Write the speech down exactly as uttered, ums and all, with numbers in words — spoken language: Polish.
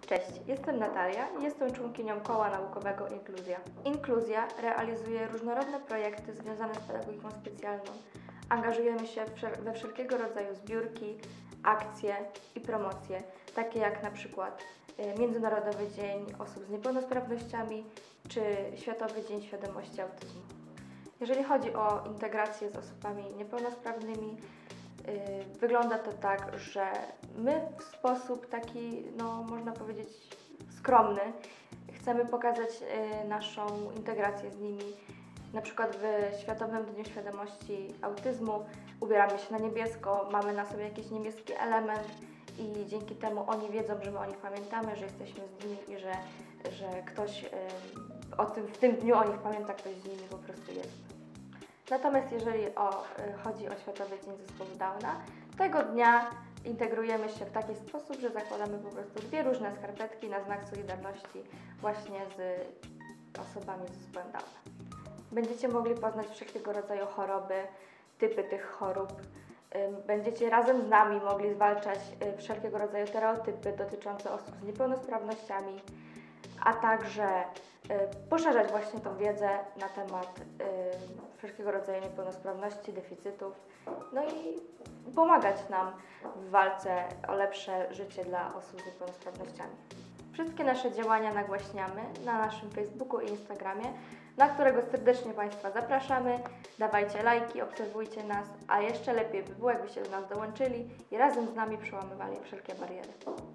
Cześć, jestem Natalia i jestem członkinią Koła Naukowego Inkluzja. Inkluzja realizuje różnorodne projekty związane z pedagogiką specjalną. Angażujemy się we wszelkiego rodzaju zbiórki, akcje i promocje, takie jak na przykład Międzynarodowy Dzień Osób z Niepełnosprawnościami czy Światowy Dzień Świadomości Autyzmu. Jeżeli chodzi o integrację z osobami niepełnosprawnymi, Yy, wygląda to tak, że my w sposób taki, no można powiedzieć, skromny chcemy pokazać yy, naszą integrację z nimi. Na przykład w Światowym Dniu Świadomości Autyzmu ubieramy się na niebiesko, mamy na sobie jakiś niebieski element i dzięki temu oni wiedzą, że my o nich pamiętamy, że jesteśmy z nimi i że, że ktoś yy, o tym, w tym dniu o nich pamięta, ktoś z nimi po prostu jest. Natomiast jeżeli o, chodzi o Światowy Dzień Zespołu Downa, tego dnia integrujemy się w taki sposób, że zakładamy po prostu dwie różne skarpetki na znak solidarności właśnie z osobami z zespołem Downa. Będziecie mogli poznać wszelkiego rodzaju choroby, typy tych chorób. Będziecie razem z nami mogli zwalczać wszelkiego rodzaju stereotypy dotyczące osób z niepełnosprawnościami, a także poszerzać właśnie tą wiedzę na temat y, wszelkiego rodzaju niepełnosprawności, deficytów, no i pomagać nam w walce o lepsze życie dla osób z niepełnosprawnościami. Wszystkie nasze działania nagłaśniamy na naszym Facebooku i Instagramie, na którego serdecznie Państwa zapraszamy. Dawajcie lajki, obserwujcie nas, a jeszcze lepiej by było, jakbyście do nas dołączyli i razem z nami przełamywali wszelkie bariery.